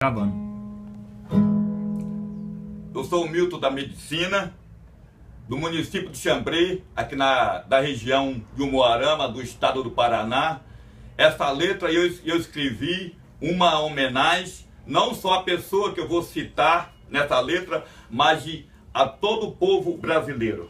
Gravando. Eu sou o Milton da Medicina, do município de Xambrê, aqui da região de Umuarama, do estado do Paraná. Essa letra eu escrevi uma homenagem, não só à pessoa que eu vou citar nessa letra, mas a todo o povo brasileiro.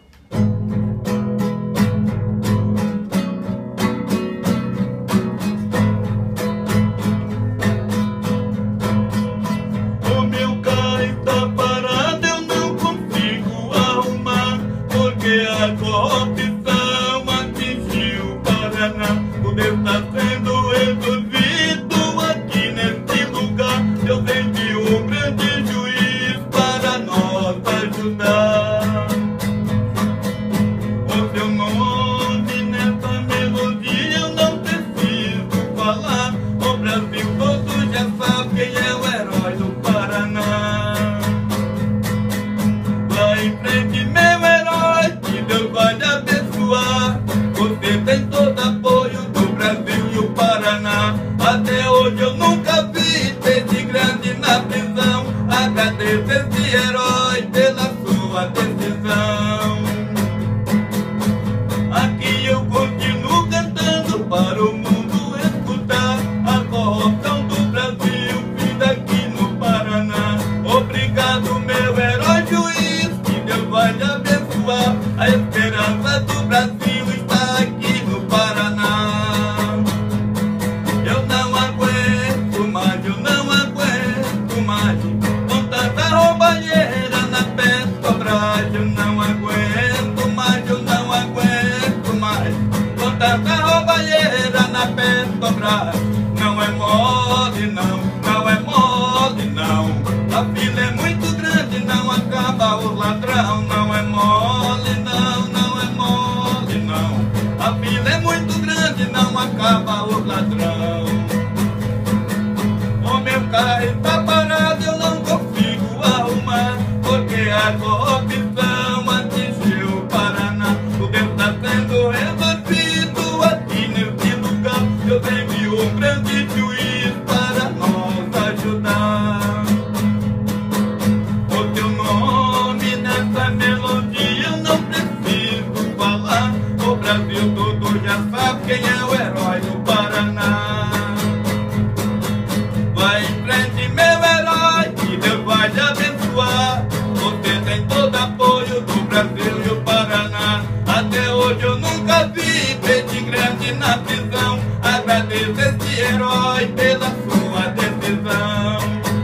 A corrupção atingiu o Paraná, tudo está sendo resolvido aqui nesse lugar. Eu vendi um grande juiz para nós ajudar. O seu nome nessa melodia eu não preciso falar. O Brasil todo já sabe quem é o herói do Paraná. Lá em frente, meu herói, Deus vai te abençoar. Você tem todo apoio do Brasil e o Paraná. Até hoje eu nunca vi gente grande na prisão. Agradeço esse herói pela sua decisão. Aqui eu continuo cantando para o mundo escutar. A corrupção do Brasil vinda aqui no Paraná. Obrigado, meu herói juiz, que Deus vai te abençoar. A esperança do Brasil está aqui no Paraná. Eu não aguento mais, eu não aguento mais, com tanta roubalheira na Petrobras. Eu não aguento mais, eu não aguento mais, com tanta roubalheira na Petrobras. Não é mole não, não é mole não. A fila é muito grande, não acaba o ladrão. Não é mole não, não é mole não. A fila é muito grande, não acaba o ladrão. O meu carro está parado, eu não consigo arrumar, porque a corrupção atingiu o Paraná. Tudo está sendo resolvido aqui nesse lugar. Eu tenho um grande juiz para nos ajudar. O teu nome nessa melodia eu não preciso falar. O Brasil todo já sabe quem é o herói do Paraná. Vai em frente, meu herói, que Deus vai te abençoar. Você tem todo apoio do Brasil e o Paraná. Até hoje eu nunca vi gente grande na prisão. Agradeço esse herói pela sua decisão.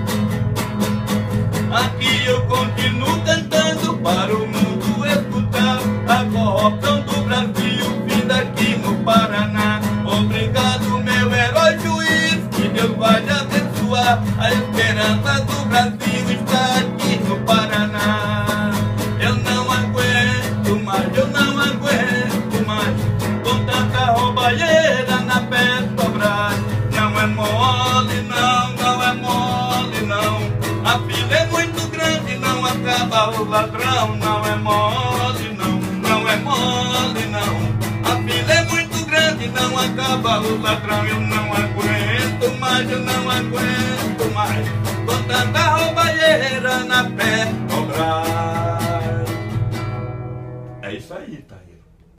Aqui eu continuo cantando para o mundo escutar. A corrupção do Brasil vinda aqui no Paraná. Obrigado, meu herói juiz, que Deus vai te abençoar. A esperança do Brasil está aqui no Paraná. Eu não aguento mais, eu não aguento mais, com tanta roubalheira na Petrobras. Não é mole não, não é mole não. A fila é muito grande, não acaba o ladrão. Não é mole não, não é mole não. A fila é muito grande, não acaba o ladrão. Eu não aguento mais, eu não aguento mais, com tanta roubalheira na Petrobras. É isso aí, tá?